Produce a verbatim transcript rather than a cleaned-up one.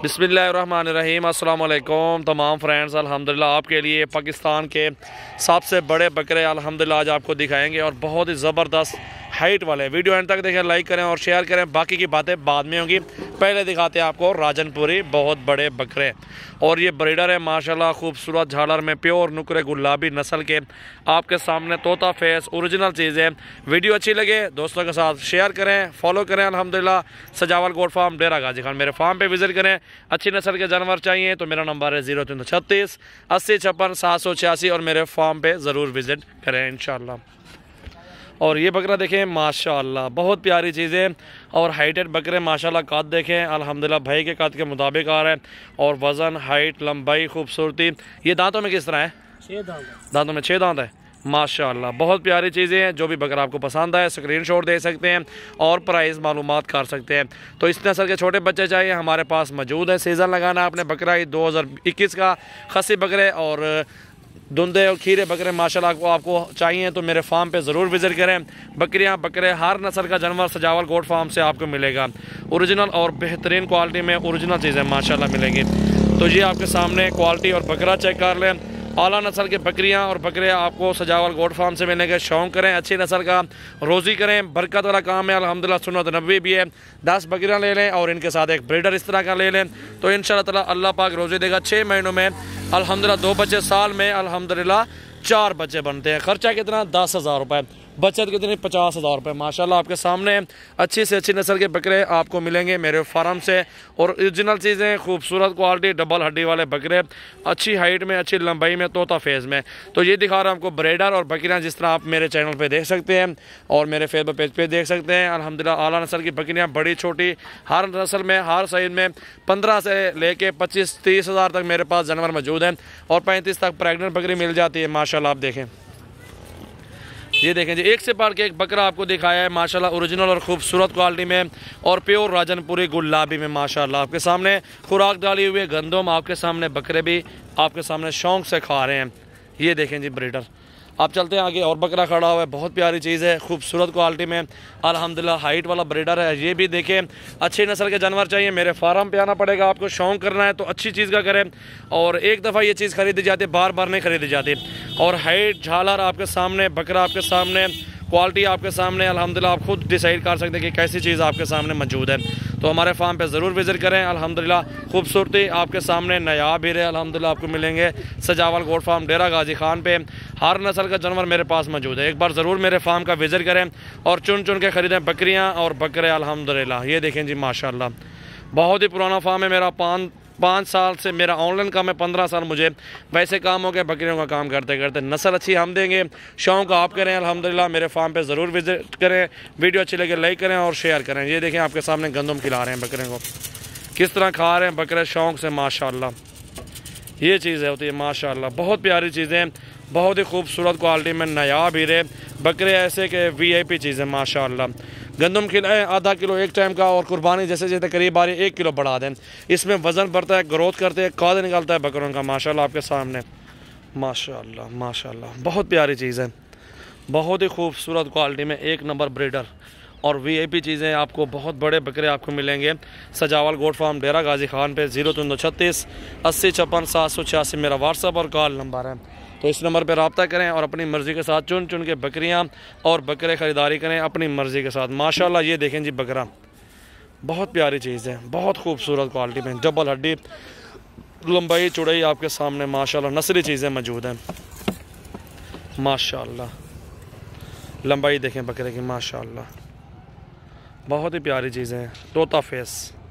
बिस्मिल्लाहिर्रहमानिर्रहीम। अस्सलाम वालेकुम तमाम फ्रेंड्स। अल्हम्दुलिल्लाह आपके लिए पाकिस्तान के सबसे बड़े बकरे अल्हम्दुलिल्लाह आज आपको दिखाएंगे और बहुत ही ज़बरदस्त हाइट वाले। वीडियो एंड तक देखें, लाइक करें और शेयर करें। बाकी की बातें बाद में होंगी, पहले दिखाते हैं आपको राजनपुरी बहुत बड़े बकरे। और ये ब्रीडर है माशाल्लाह, खूबसूरत झालर में प्योर नुकरे गुलाबी नस्ल के आपके सामने तोता फेस ओरिजिनल चीज़ है। वीडियो अच्छी लगे दोस्तों के साथ शेयर करें, फॉलो करें। अल्हम्दुलिल्लाह सजावल गोट फार्म डेरा गाजी खान मेरे फार्म पे विजिट करें। अच्छी नस्ल के जानवर चाहिए तो मेरा नंबर है जीरो तीन सौ छत्तीस अस्सी छप्पन सात सौ छियासी और मेरे फार्म पे ज़रूर विजिट करें इंशाल्लाह। और ये बकरा देखें माशाल्लाह बहुत प्यारी चीज़ है और हाइटेड बकरे माशाल्लाह कद देखें अल्हम्दुलिल्लाह भाई के कद के मुताबिक आ रहा है। और वज़न हाइट लंबाई खूबसूरती, ये दांतों में किस तरह है? छः दांत, दांतों में छः दांत है माशाल्लाह। बहुत प्यारी चीज़ें हैं। जो भी बकरा आपको पसंद आए स्क्रीनशॉट दे सकते हैं और प्राइस मालूमात कर सकते हैं। तो इस नस्ल के छोटे बच्चे चाहिए हमारे पास मौजूद है। सीज़न लगाना है आपने बकरा ही दो हज़ार इक्कीस का खसी बकरे और धुंधे और खीरे बकरे माशाल्लाह को आपको चाहिए तो मेरे फार्म पे ज़रूर विज़िट करें। बकरियां बकरे हर नस्ल का जानवर सजावल गोट फार्म से आपको मिलेगा। ओरिजिनल और बेहतरीन क्वालिटी में ओरिजिनल चीज़ें माशाल्लाह मिलेंगी। तो ये आपके सामने क्वालिटी और बकरा चेक कर लें। आला नस्ल के बकरियां और बकरे आपको सजावल गोट फार्म से मिलेंगे। शौक करें, अच्छी नस्ल का रोज़ी करें, बरकत वाला काम है अल्हम्दुलिल्लाह। सुन्नत नबवी भी है। दस बकरियां ले लें और इनके साथ एक ब्रीडर इस तरह का ले लें तो इंशाअल्लाह ताला अल्लाह पाक रोज़ी देगा। छः महीनों में अल्हम्दुलिल्लाह दो बच्चे, साल में अल्हम्दुलिल्लाह चार बच्चे बनते हैं। खर्चा कितना? दस हज़ार रुपये। बचत कितनी? पचास हज़ार रुपये। माशाल्लाह आपके सामने अच्छी से अच्छी नस्ल के बकरे आपको मिलेंगे मेरे फार्म से और ओरिजिनल चीज़ें खूबसूरत क्वालिटी डबल हड्डी वाले बकरे अच्छी हाइट में अच्छी लंबाई में तोता फेज़ में। तो ये दिखा रहा हूँ आपको ब्रीडर और बकरियाँ जिस तरह आप मेरे चैनल पे देख सकते हैं और मेरे फेसबुक पेज पे देख सकते हैं। अल्हम्दुलिल्लाह आला नस्ल की बकरियाँ बड़ी छोटी हर नस्ल में हर साइज़ में पंद्रह से लेके पच्चीस तीस हज़ार तक मेरे पास जानवर मौजूद हैं और पैंतीस तक प्रेगनेंट बकरी मिल जाती है माशाल्लाह। आप देखें, ये देखें जी, एक से बढ़ के एक बकरा आपको दिखाया है माशाल्लाह ओरिजिनल और खूबसूरत क्वालिटी में और प्योर राजनपुरी गुलाबी में माशाल्लाह। आपके सामने खुराक डाली हुई है गंदम, आपके सामने बकरे भी आपके सामने शौक से खा रहे हैं। ये देखें जी ब्रीडर। आप चलते हैं आगे और बकरा खड़ा हुआ है, बहुत प्यारी चीज़ है खूबसूरत क्वालिटी में अल्हम्दुलिल्लाह हाइट वाला ब्रीडर है। ये भी देखें, अच्छी नस्ल के जानवर चाहिए मेरे फार्म पे आना पड़ेगा। आपको शौक करना है तो अच्छी चीज़ का करें और एक दफ़ा ये चीज़ खरीदी जाती है, बार बार नहीं खरीदी जाती। और हाइट झालर आपके सामने, बकरा आपके सामने, क्वालिटी आपके सामने अल्हम्दुलिल्लाह आप खुद डिसाइड कर सकते हैं कि कैसी चीज़ आपके सामने मौजूद है। तो हमारे फार्म पे ज़रूर विज़िट करें। अल्हम्दुलिल्लाह खूबसूरती आपके सामने नायाब हीरे अल्हम्दुलिल्लाह आपको मिलेंगे सजावल गोट फार्म डेरा गाजी खान पे। हर नस्ल का जानवर मेरे पास मौजूद है। एक बार ज़रूर मेरे फार्म का विज़िट करें और चुन चुन के ख़रीदें बकरियाँ और बकरे अल्हम्दुलिल्लाह। ये देखें जी माशाल्लाह बहुत ही पुराना फार्म है मेरा। पाँच पाँच साल से मेरा ऑनलाइन काम है, पंद्रह साल मुझे वैसे काम हो गया बकरियों का काम करते करते। नस्ल अच्छी हम देंगे, शौक आप करें अल्हम्दुलिल्लाह। मेरे फार्म पे ज़रूर विज़िट करें। वीडियो अच्छी लगे लाइक करें और शेयर करें। ये देखें आपके सामने गंदम खिला रहे हैं बकरे को, किस तरह खा रहे हैं बकरे शौक से माशाल्लाह। ये चीज़ है होती है माशाल्लाह, बहुत प्यारी चीज़ें, बहुत ही खूबसूरत क्वालिटी में नायाब हीरे बकरे ऐसे के वी आई पी चीज़ें माशाल्लाह। गंदम खिलाएँ आधा किलो एक टाइम का और कुर्बानी जैसे जैसे करीब आ रही है एक किलो बढ़ा दें। इसमें वज़न बढ़ता है, ग्रोथ करते हैं, कद निकलता है बकरों का माशाल्लाह आपके सामने माशाल्लाह माशाल्लाह। बहुत प्यारी चीज़ है, बहुत ही खूबसूरत क्वालिटी में एक नंबर ब्रीडर और वी आई पी चीज़ें आपको बहुत बड़े बकरे आपको मिलेंगे सजावल गोट फार्म डेरा गाजी खान पे। जीरो तीन सौ छत्तीस अस्सी छप्पन सात सौ छियासी मेरा व्हाट्सअप और कॉल नंबर है। तो इस नंबर पर रब्ता करें और अपनी मर्ज़ी के साथ चुन चुन के बकरियां और बकरे ख़रीदारी करें अपनी मर्ज़ी के साथ माशाल्लाह। ये देखें जी बकरा बहुत प्यारी चीज़ है, बहुत खूबसूरत क्वालिटी में डबल हड्डी लंबाई चौड़ाई आपके सामने माशाल्लाह। नस्ली चीज़ें मौजूद हैं माशाल्लाह। लंबाई देखें बकरे की माशाल्लाह, बहुत ही प्यारी चीज़ें हैं। तोता फेस